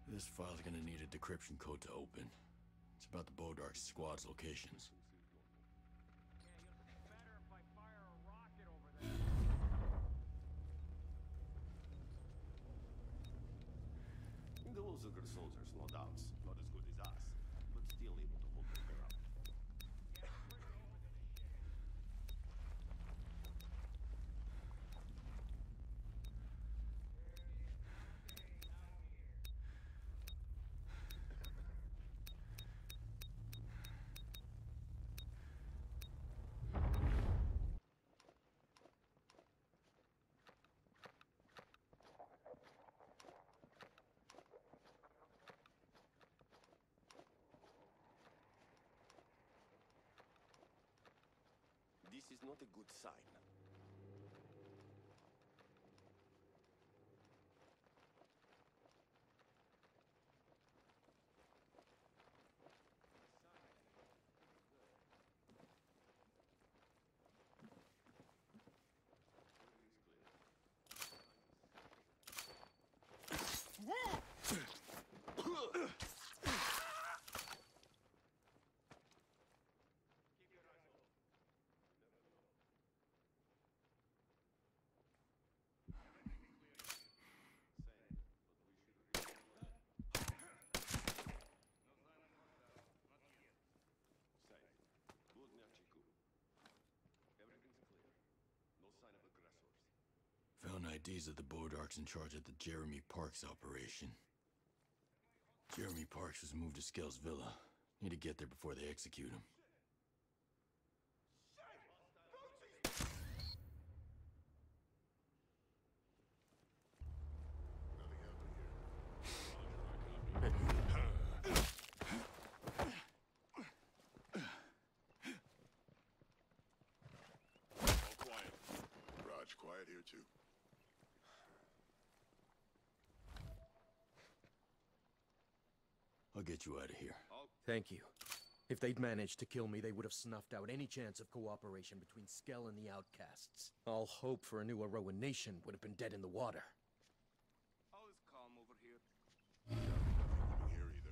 This file's gonna need a decryption code to open. It's about the Bodarks squad's locations. Yeah, you'll see better if I fire a rocket over there. Those are good soldiers, no doubts. Not as good as us, but still able to hold their ground. Yeah, I'm pretty open to this shit. This is not a good sign. Found IDs of the Bodarks in charge of the Jeremy Parks operation. Jeremy Parks was moved to Skell's villa. Need to get there before they execute him. Quiet here, too. I'll get you out of here. Thank you. If they'd managed to kill me, they would have snuffed out any chance of cooperation between Skell and the Outcasts. All hope for a new Auroa nation would have been dead in the water. All is calm over here. Nothing here either.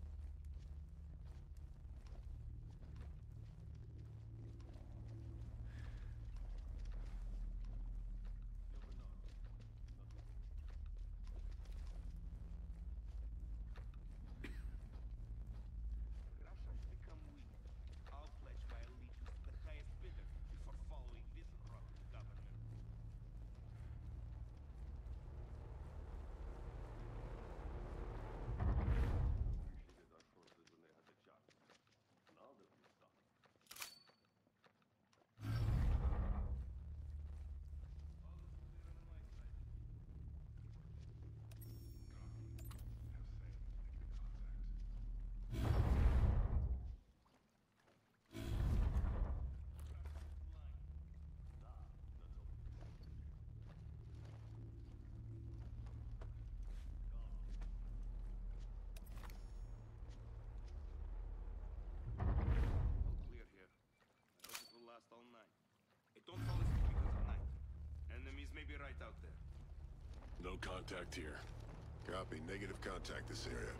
Last all night. Hey, don't fall asleep because of night. Enemies may be right out there. No contact here. Copy. Negative contact this area.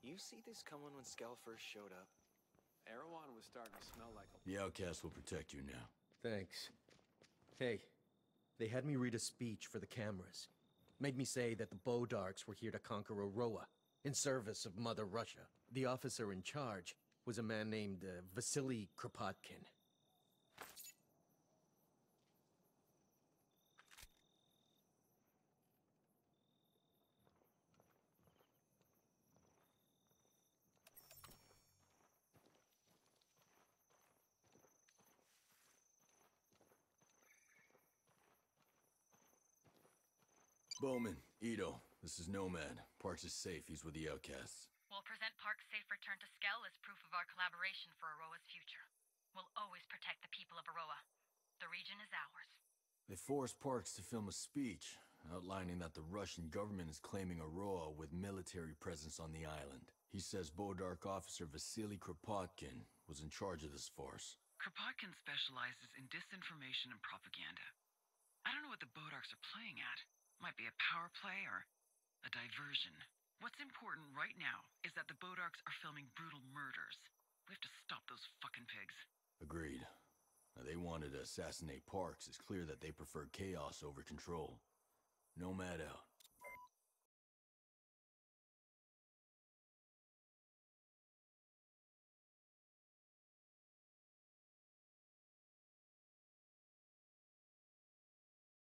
You see this coming when Skell first showed up? Erewhon was starting to smell like a... The Outcasts will protect you now. Thanks. Hey, they had me read a speech for the cameras. Made me say that the Bodarks were here to conquer Auroa, in service of Mother Russia. The officer in charge was a man named Vasily Kropotkin. Bowman, Ito, this is Nomad. Parks is safe. He's with the Outcasts. We'll present Park's safe return to Skell as proof of our collaboration for Auroa's future. We'll always protect the people of Auroa. The region is ours. They forced Parks to film a speech, outlining that the Russian government is claiming Auroa with military presence on the island. He says Bodark officer Vasily Kropotkin was in charge of this farce. Kropotkin specializes in disinformation and propaganda. I don't know what the Bodarks are playing at. Might be a power play or a diversion. What's important right now is that the Bodarks are filming brutal murders. We have to stop those fucking pigs. Agreed. Now, they wanted to assassinate Parks. It's clear that they prefer chaos over control. Nomad out.